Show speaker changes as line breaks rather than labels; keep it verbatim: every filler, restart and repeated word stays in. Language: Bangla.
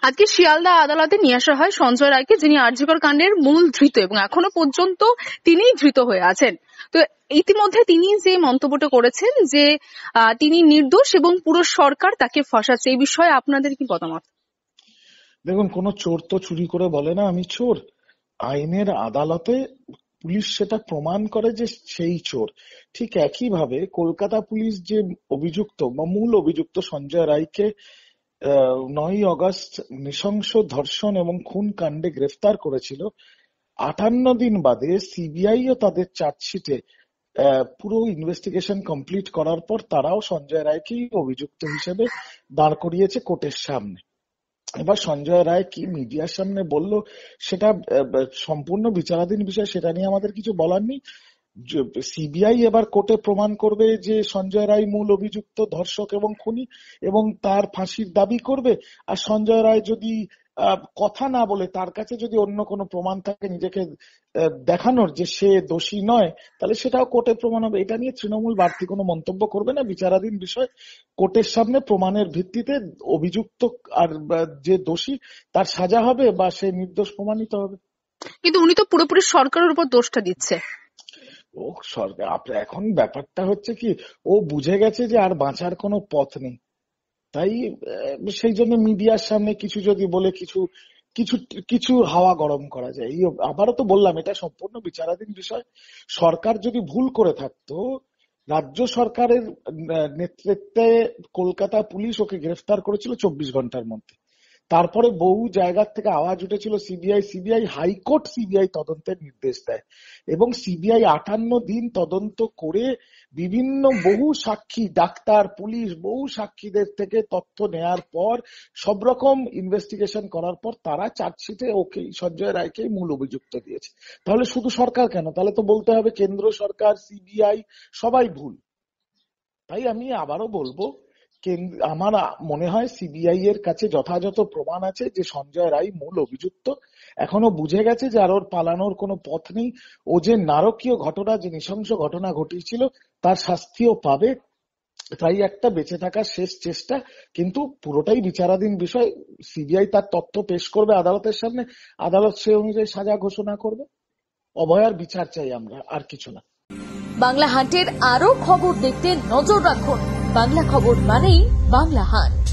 আজকে শিয়ালদা আদালতে নিয়ে আসা হয় সঞ্জয় রায়কে, যিনি আরজিকর কাণ্ডের মূল ধৃত এবং এখনো পর্যন্ত তিনিই ধৃত হয়ে আছেন। তো ইতিমধ্যে তিনি যে মন্তব্যটা করেছেন যে তিনি নির্দোষ এবং পুরো সরকার তাকে ফাঁসাচ্ছে, এই বিষয়ে আপনাদের কি মতামত?
দেখুন, কোন চোর তো চুরি করে বলে না আমি চোর। আইনের আদালতে পুলিশ সেটা প্রমাণ করে যে সেই চোর। ঠিক একই ভাবে কলকাতা পুলিশ যে অভিযুক্ত বা মূল অভিযুক্ত সঞ্জয় রায়কে নয়ই আগস্ট নৃশংস ধর্ষণ এবং খুন কাণ্ডে গ্রেফতার করেছিল, আটান্ন দিন বাদে সিবিআই ও তাদের চার্জশিটে পুরো ইনভেস্টিগেশন কমপ্লিট করার পর তারাও সঞ্জয় রায়কেই অভিযুক্ত হিসেবে দাঁড় করিয়েছে কোর্টের সামনে। এবার সঞ্জয় রায় কি মিডিয়ার সামনে বলল সেটা সম্পূর্ণ বিচারাধীন বিষয়, সেটা নিয়ে আমাদের কিছু বলার নেই। সিবিআই এবার কোর্টে প্রমাণ করবে যে সঞ্জয় রায় মূল অভিযুক্ত ধর্ষক এবং খুনি এবং তার ফাঁসির দাবি করবে। আর সঞ্জয় রায় যদি কথা না বলে, তার কাছে যদি অন্য কোনো প্রমাণ থাকে নিজেকে দেখানোর যে সে দোষী নয়, তাহলে সেটাও কোর্টে প্রমাণ হবে। এটা নিয়ে তৃণমূল বাড়তি কোনো মন্তব্য করবে না, বিচারাধীন বিষয়। কোর্টের সামনে প্রমাণের ভিত্তিতে অভিযুক্ত আর যে দোষী তার সাজা হবে বা সে নির্দোষ প্রমাণিত হবে।
কিন্তু উনি তো পুরোপুরি সরকারের উপর দোষটা দিচ্ছে।
ও সরকার, আপনার এখন ব্যাপারটা হচ্ছে কি, ও বুঝে গেছে যে আর বাঁচার কোনো পথ নেই, তাই সেই জন্য মিডিয়ার সামনে কিছু যদি বলে কিছু কিছু কিছু হাওয়া গরম করা যায়। এই আবারও তো বললাম, এটা সম্পূর্ণ বিচারাধীন বিষয়। সরকার যদি ভুল করে থাকতো, রাজ্য সরকারের নেতৃত্বে কলকাতা পুলিশ ওকে গ্রেফতার করেছিল চব্বিশ ঘন্টার মধ্যে। তারপরে বহু জায়গার থেকে আওয়াজ উঠেছিল সিবিআই সিবিআই হাইকোর্ট সিবিআই তদন্তের নির্দেশ দেয় এবং সিবিআই আটান্ন দিন তদন্ত করে বিভিন্ন বহু সাক্ষী, ডাক্তার, পুলিশ, বহু সাক্ষীদের থেকে তথ্য নেয়ার পর সব রকম ইনভেস্টিগেশন করার পর তারা চার্জশিটে ওকে সঞ্জয় রায়কে মূল অভিযুক্ত দিয়েছে। তাহলে শুধু সরকার কেন? তাহলে তো বলতে হবে কেন্দ্র সরকার, সিবিআই সবাই ভুল। তাই আমি আবারও বলবো, আমার মনে হয় সিবিআই এর কাছে যথাযথ প্রমাণ আছে যে সঞ্জয় রায় মূল অভিযুক্ত। এখনো বুঝে গেছে যে আর ওর পালানোর কোনো পথ নেই। ও যে নারকীয় ঘটনা, যে নৃশংস ঘটনা ঘটিয়েছিল তার শাস্তিও পাবে। তাই একটা বেঁচে থাকার শেষ চেষ্টা, কিন্তু পুরোটাই বিচারাধীন বিষয়। সিবিআই তার তথ্য পেশ করবে আদালতের সামনে, আদালত সে অনুযায়ী সাজা ঘোষণা করবে। অভয়ার বিচার চাই আমরা, আর কিছু না।
বাংলা হাটের আরো খবর দেখতে নজর রাখুন। বাংলা খবর মানেই বাংলা হাট।